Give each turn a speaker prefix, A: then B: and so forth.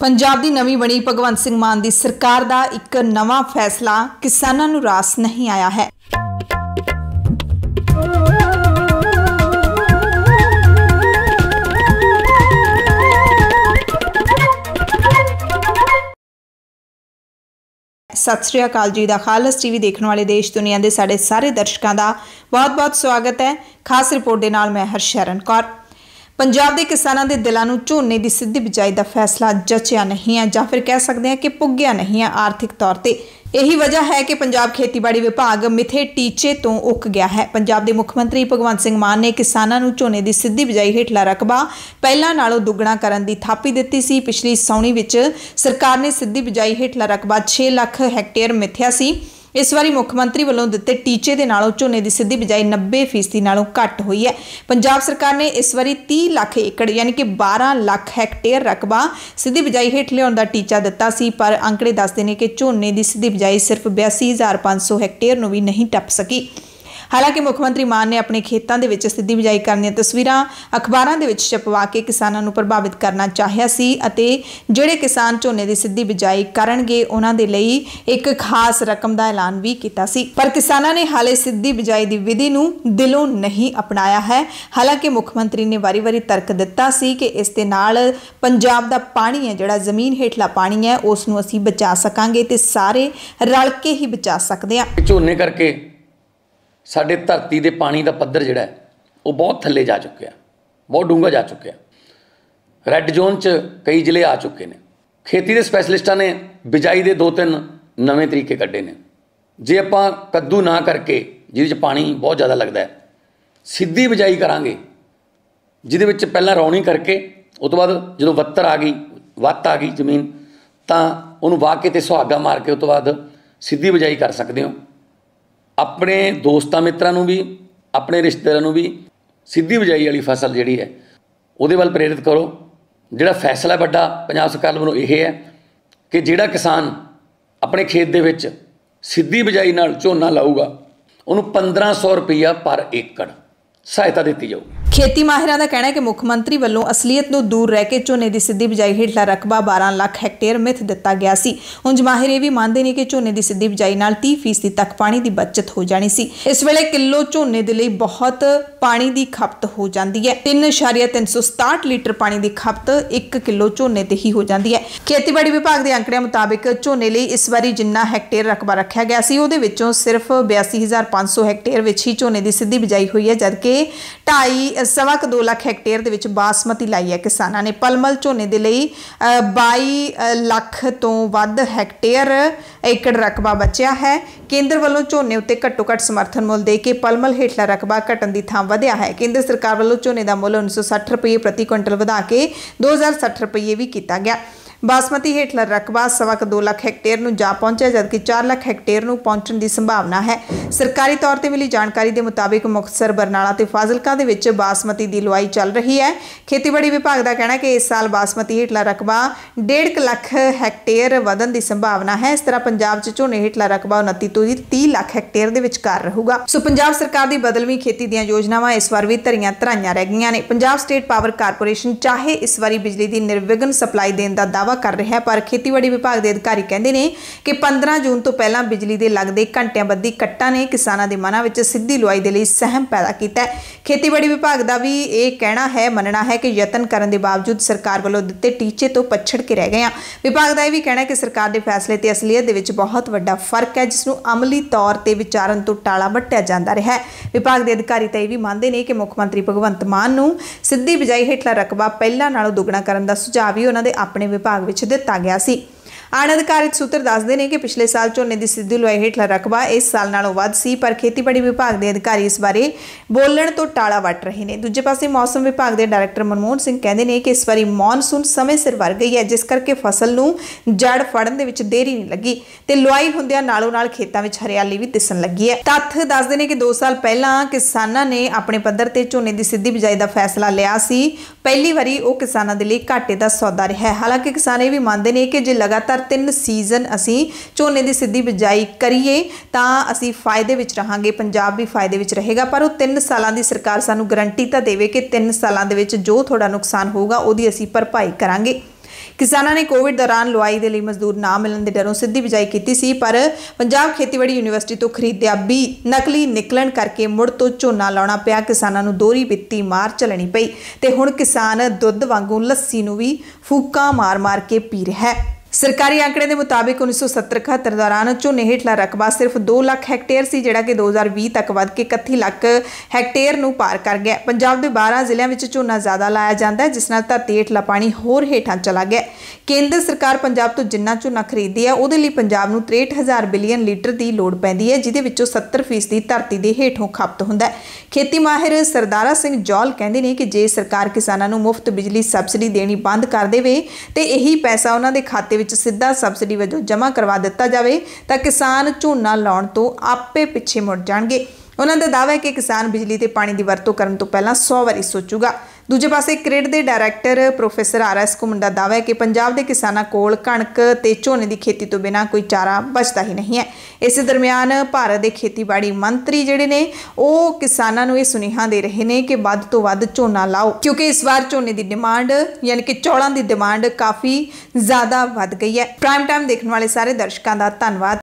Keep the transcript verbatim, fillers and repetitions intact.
A: पंजाब दी नवीं बनी भगवंत सिंह मान दी सरकार दा एक नवां फैसला किसानां नूं रास नहीं आया है। सत श्री अकाल जी दा खालस टीवी देखने वाले देश दुनिया के साढ़े सारे दर्शकों का बहुत बहुत स्वागत है। खास रिपोर्ट के नाल मैं हरशरण कौर। पंजाब के किसानों के दिलों में झोने की सीधी बिजाई का फैसला जचिया नहीं है, या फिर कह सकते हैं कि पुग्या नहीं है आर्थिक तौर पर। यही वजह है कि पंजाब खेतीबाड़ी विभाग मिथे टीचे तो उक गया है। पंजाब के मुख्यमंत्री भगवंत सिंह मान ने किसानों को झोने की सीधी बिजाई हेठला रकबा पहलां नालों दुगना करन दी थापी दित्ती सी। पिछली सौणी विच सरकार ने सीधी बिजाई हेठला रकबा छे लाख हैक्टेयर मिथया सी। इस बारी मुख्यमंत्री वालों दिते टीचे के नालों झोने की सीधी बिजाई नब्बे फीसदी नालों घट हुई है। पंजाब सरकार ने इस बारी तीह लाख एकड़ यानी कि बारह लाख हैक्टेयर रकबा सीधी बिजाई हेठ लियाउण दा टीचा दिता सी, पर आंकड़े दसदे ने कि झोने की सीधी बिजाई सिर्फ बयासी हज़ार पाँच सौ हैक्टेयर नूं भी नहीं टप सकी। हालांकि मुख्यमंत्री मान ने अपने खेतों के विच सीधी बिजाई करने तस्वीरां अखबारों के विच छपवा के किसानों को प्रभावित करना चाहिए सी अते जिहड़े किसान झोने की सीधी बिजाई करनगे उन्हां दे लई एक खास रकम का ऐलान भी किया सी, पर किसानों ने हाले सीधी बिजाई की विधि नूं दिलों नहीं अपनाया है। हालांकि मुख्यमंत्री ने वारी वारी तर्क दिता सी कि इस दे नाल पंजाब दा पानी है जिहड़ा जमीन हेठला पानी है उस नूं असीं बचा सकांगे ते सारे रल के ही बचा सकदे हां।
B: झोने करके साडे धरती के पानी का पद्धर जिहड़ा है वो बहुत थल्ले जा चुके हैं, बहुत डूंगा जा चुके हैं। रैड जोन च कई जिले आ चुके हैं। खेती के स्पैशलिस्टां ने बिजाई के दो तीन नवे तरीके कड्ढे ने। जे आपां कद्दू ना करके जिहदे च पानी बहुत ज़्यादा लगता है, सीधी बिजाई करांगे जिहदे विच पहलां रौणी करके उस तो बाद जो वत्तर आ गई वत्त आ गई जमीन तां उहनूं वाह के ते सुहागा मार के उस तो बाद सीधी बिजाई कर सकते हो। अपने दोस्तां मित्रां नूं भी अपने रिश्तेदारां नूं भी सीधी बिजाई वाली फसल जिहड़ी है उहदे वल प्रेरित करो। जिहड़ा फैसला वड्डा पंजाब सरकार वालों यह है कि जिहड़ा किसान अपने खेत दे विच सीधी बिजाई नाल झोना लाऊगा उहनूं पंद्रह सौ रुपया पर एकड़ सहायता दी जाऊगी।
A: खेती माहिरां दा कहना है कि मुख्यमंत्री वालों असलीयत नूं दूर रह के झोने की सीधी बिजाई हेठला रकबा बारह लाख हैक्टेयर मिथ दिता गया सी। उंज माहिर ये भी मानते हैं कि झोने की सीधी बिजाई नाल तीह फीसदी तक पानी की बचत हो जानी सी। इस वेले किलो झोने दे लई बहुत पानी की खपत हो जाती है। तीन इशारिया तीन सौ सताहठ लीटर पानी की खपत एक किलो झोने ते ही हो जाती है। खेतीबाड़ी विभाग के आंकड़िਆਂ मुताबिक झोने लई इस बारी जिन्ना हैक्टेयर रकबा रखा गया सी उहदे विचों सिर्फ बयासी हज़ार पाँच सौ हैक्टेयर विच ही झोने की सीधी बिजाई हुई है, जबकि ढाई सवा क दो लाख हैक्टेयर दे विच बासमती लाई है। किसानां ने पलमल झोने दे लई बाई लाख तो वध हैक्टेयर एकड़ रकबा बचिया है। केंद्र वालों झोने उत्ते घट्टो घट्ट समर्थन मुल दे के पलमल हेठला रकबा घटन की थां वधिया है। केंद्र सरकार वालों झोने का मुल उन्नीस सौ सठ रुपये प्रति क्विंटल वधा के दो हज़ार सठ रुपये भी किया गया। बासमती हेठला रकबा सवा क दो लाख हैक्टेयर नूं जा पहुंचा, जबकि चार लाख हैक्टेयर नूं पहुंचण की संभावना है। सरकारी तौर पर मिली जानकारी के मुताबिक मुक्तसर बरनाला ते फाजिलका दे विच बासमती की लुआई चल रही है। खेतीबाड़ी विभाग का कहना है कि इस साल बासमती हेठला रकबा डेढ़ लाख हैक्टेयर वधन की संभावना है। इस तरह पंजाब च झोने हेठला रकबा उनती तो तीह लाख हैक्टेयर के विचकार रहूगा। सो पंजाब सरकार की बदलवीं खेती दी योजनावां इस बार भी धरियां धराइयां रह गईयां ने। पंजाब स्टेट पावर कारपोरेशन चाहे इस बारी बिजली की निर्विघन सप्लाई देने का दावा कर रहा है, पर खेतीबाड़ी विभाग के अधिकारी कहते हैं कि पंद्रह जून तो पहला बिजली के लगते घंटिया बद्धी कट्टां ने किसानों के मनां विच सीधी लुआई के लिए सहम पैदा किया है। खेतीबाड़ी विभाग का भी ये कहना है मनना है कि यतन करने के बावजूद सरकार वालों दिते टीचे तो पछड़ के रह गए हैं। विभाग का यह भी कहना है कि सरकार के फैसले ते असलीयत दे विच बहुत वड्डा फर्क है, जिसनूं अमली तौर पर विचारन तो टाला वट्टिया जाता रहा है। विभाग के अधिकारी तो यह भी मानते हैं कि मुख्यमंत्री भगवंत मान नूं सीधी बिजाई हेठला रकबा पहलां नालों दुगना करन दा सुझाव भी उन्हां दे अपने विभाग विच दिता गया सी। अनधिकारित सूत्र दसदे ने कि पिछले साल झोने की सीधी लुआई हेठला रकबा इस साल नालों वध सी, पर खेतीबाड़ी विभाग के अधिकारी इस बारे बोलण तो टाला वट रहे हैं। दूजे पासे मौसम विभाग के डायरैक्टर मनमोहन सिंह कहते हैं कि इस बारी मॉनसून समय सिर वर गई है, जिस करके फसल नूं जड़ फड़न दे विच देरी नहीं लगी ते लुआई हुंदियां नालों नाल खेतां विच हरियाली भी दिसन लगी है। तत्थ दसदे ने कि दो साल पहलां किसानां ने अपने पद्धर ते झोने की सीधी बिजाई का फैसला लिया सी। पहली बारी वो किसानों के लिए घाटे का सौदा रहा है। हालांकि किसान ये भी मानते हैं कि जे लगातार तीन सीजन असी झोने की सीधी बिजाई करिए तो असी फायदे विच रहांगे, पंजाब भी फायदे विच रहेगा। पर वो तीन सालों की सरकार सानू गारंटी तो देवे कि तीन सालों के विच जो थोड़ा नुकसान होगा उहदी असी भरपाई करांगे। किसानों ने कोविड दौरान लुआई के लिए मजदूर ना मिलने के डरों सीधी बिजाई की सी, पर पंजाब खेतीबाड़ी यूनीवर्सिटी तो खरीदिया भी नकली निकलन करके मुड़ तो झोना लाउणा पिया। किसानों नूं दोहरी वित्ती मार झलनी पई ते हुण किसान दुध वांगू लस्सी नूं भी फूका मार मार के पी रहा है। सरकारी आंकड़े के मुताबिक उन्नीस सौ सत्तर इकहत्तर दौरान झोने हेठला रकबा सिर्फ दो लाख हैक्टेयर सी, जिहड़ा कि दो हज़ार भी तक वध के इकत्ती लाख हैक्टेयर नूं पार कर गया। पंजाब के बारह जिलों में झोना ज़्यादा लाया जाता है, जिस नाल धरती हेठला पानी होर हेठां चला गया। केंद्र सरकार पंजाब तो जिन्ना झोना खरीददी है उहदे लई पंजाब नूं तिरसठ हज़ार बिलियन लीटर की लोड़ पैंदी है, जिहदे विचों सत्तर फीसदी धरती के हेठों खपत हुंदा है। खेती माहिर सरदारा सिंह जौल कहंदे ने कि जे सरकार किसानां नूं मुफ्त बिजली सबसिडी देनी बंद कर देवे ते यही पैसा उन्हां दे खाते विच सिद्धा सबसिडी वजों जमा करवा दिता जाए तो किसान झोना लाउण तो आपे पिछे मुड़ जाणगे। उन्हां दा दावा है कि किसान बिजली ते पानी की वरतों करन तो पहलां सौ वारी सोचूगा। दूजे पासे क्रिड के डायरैक्टर प्रोफैसर आर एस घुमन का दावा है कि पंजाब के किसानों कोल कणक ते झोने की खेती तो बिना कोई चारा बचता ही नहीं है। इस दरम्यान भारत के खेतीबाड़ी मंत्री जिहड़े ने वो किसानों नूं ये सुनेहा दे रहे हैं कि वध तो वध झोना लाओ, क्योंकि इस बार झोने की डिमांड यानी कि चौलों की डिमांड काफ़ी ज़्यादा वध गई है। प्राइम टाइम देखने वाले सारे दर्शकों का धन्यवाद।